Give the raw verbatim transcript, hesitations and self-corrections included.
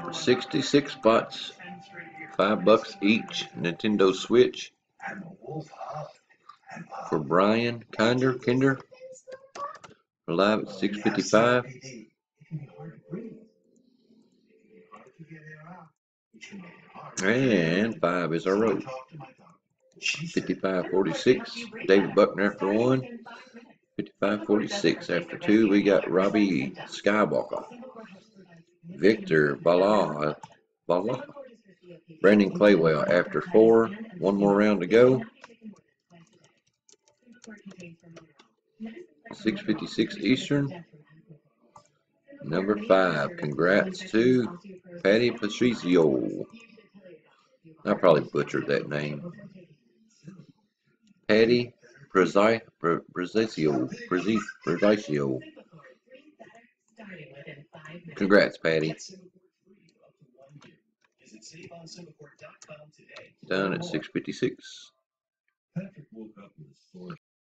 sixty-six spots, five bucks each. Nintendo Switch for Brian Kinder, Kinder, live at six fifty-five. And five is our road. fifty-five forty-six. David Buckner after one. fifty-five forty-six after two. We got Robbie Skywalker. Victor Bala. Bala. Brandon Claywell after four. One more round to go. six fifty-six Eastern. Number five. Congrats to Patty Patricio. I probably butchered that name. Patty Prezio. Prezio. Congrats, Patty. Done at six fifty-six.